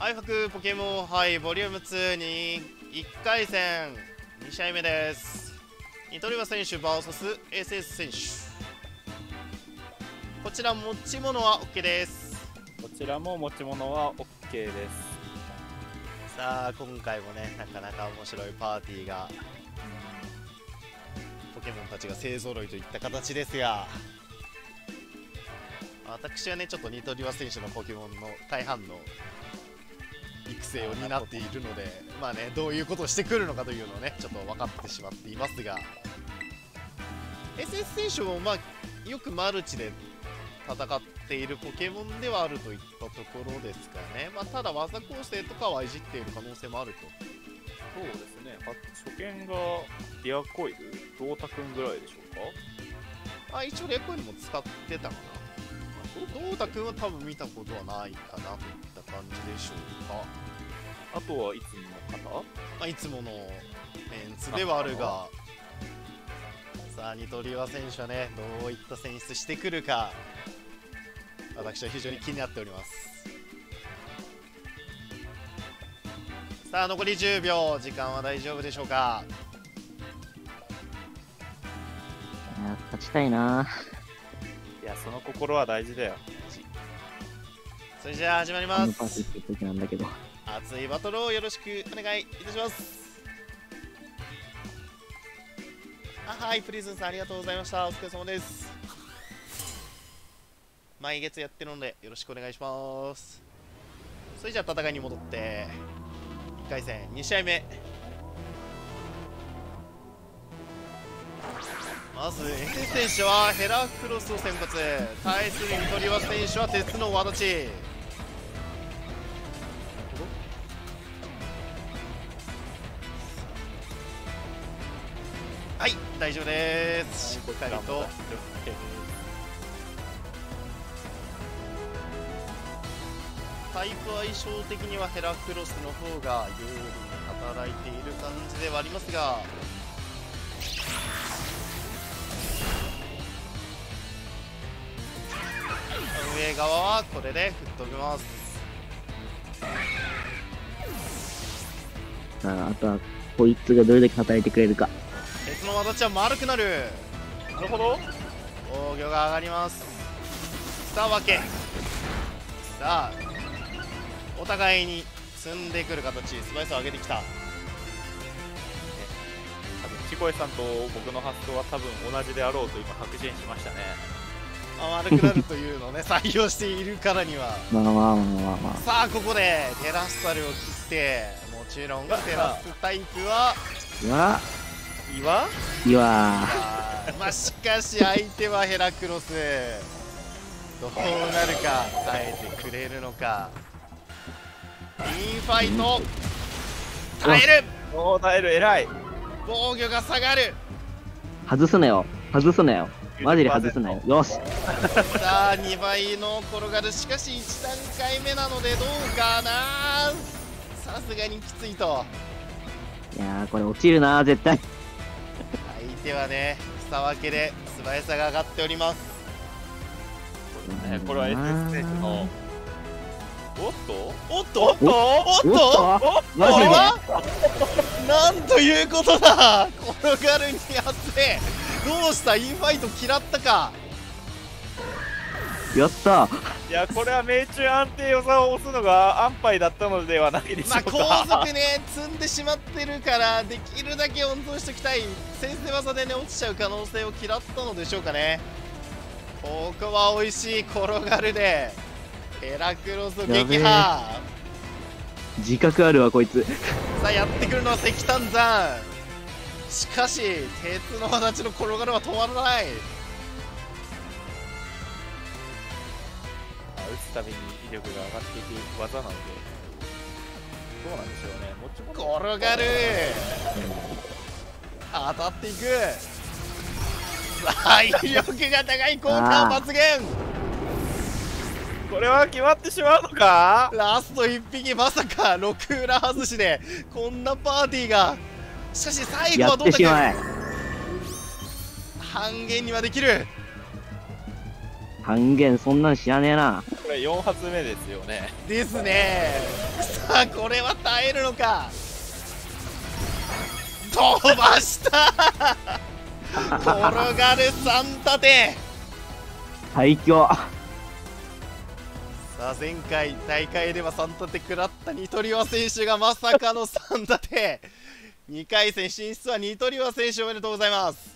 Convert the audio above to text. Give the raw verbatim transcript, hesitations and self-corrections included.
アイファクポケモンハイボリュームツーにいっかいせんに試合目です。ニトリバ選手 ブイエスエスエス 選手、こちら持ち物は OK です。 こちらも持ち物は OK です。 さあ今回もね、なかなか面白いパーティーが、ポケモンたちが勢ぞろいといった形ですが、私はねちょっとニトリバ選手のポケモンの大半の育成を担っているので、まあね、どういうことをしてくるのかというのをねちょっと分かってしまっていますが、 エスエス 選手もまあよくマルチで戦っているポケモンではあるといったところですかね。まあ、ただ技構成とかはいじっている可能性もあると。 そうですね、初見がディアコイル、ドータくんぐらいでしょうか。 あ、一応レコイルも使ってたかな。ドータくんは多分見たことはないかなといった感じでしょうか。 あとはいつもの方、 まあ、いつものメンツではあるが、さあニトリワ選手はねどういった選出してくるか、私は非常に気になっております。さあ残りじゅうびょう、時間は大丈夫でしょうか。 いや勝ちたいな。 いや、その心は大事だよ。 それじゃあ始まります。 なんだけど熱いバトルをよろしくお願いいたします。あ、はい、プリズンさんありがとうございました。お疲れ様です。毎月やってるのでよろしくお願いします。それじゃあ戦いに戻っていっかいせんに試合目、まず エスエス 選手はヘラクロスを先発、対するニトリワ選手は鉄の輪立ち。はい、大丈夫です。しっかりとタイプ相性的にはヘラクロスの方が有利に働いている感じではありますが、上側はこれで吹っ飛びます。 さあ、あとはこいつがどれだけ働いてくれるか。 鉄の輪立ちは丸くなる。 なるほど、 防御が上がります。さあ分け、さあお互いに積んでくる形、スパイスを上げてきた。 多分ちこえさんと僕の発想は多分同じであろうと今確信しましたね。 あ、丸くなるというのをね採用しているからにはまあまあまあまあまあ。 さあここでテラスタルを切って、もちろんテラスタイプは岩岩岩まあしかし相手はヘラクロス、どうなるか、耐えてくれるのか。インファイト耐える、 おお、耐える、偉い。 防御が下がる。 外すなよ外すなよマジで外すなよ。よしさあにばいの転がる。しかしいち段階目なのでどうかな、さすがにきついと。 いやーこれ落ちるな絶対。 相手はね草分けで素早さが上がっております。 ね、これは エスエス 選手のおっとおっとおっとおっとおっとマこれジではなんということだ、転がるにあってどうした、インファイト嫌ったか。 やったいや、これは命中安定予算を押すのが安牌だったのではないでしょまあうか。 後続ね積んでしまってるからできるだけ温存しておきたい。先制技でね落ちちゃう可能性を嫌ったのでしょうかね。ここは美味しい転がるでヘラクロス撃破。 自覚あるわこいつ。 さあやってくるのは石炭山。しかし鉄の形の転がるは止まらない。 打つたびに威力が上がっていく技なので、どうなんでしょうね。もちろん転がる当たっていく。さあ威力が高い効果抜群。 これは決まってしまうのか。 ラストいっぴきまさかろく裏外しでこんなパーティーが。しかし最後やはどんだけってしまえ。 半減にはできる。 単元そんなん知らねえな。 これよん発目ですよね。 ですね。さあこれは耐えるのか。飛ばした転がるさん立て。 最強。 さあ前回大会ではさん立て食らったニトリワ選手がまさかのさん立て。にかい戦進出はニトリワ選手、おめでとうございます。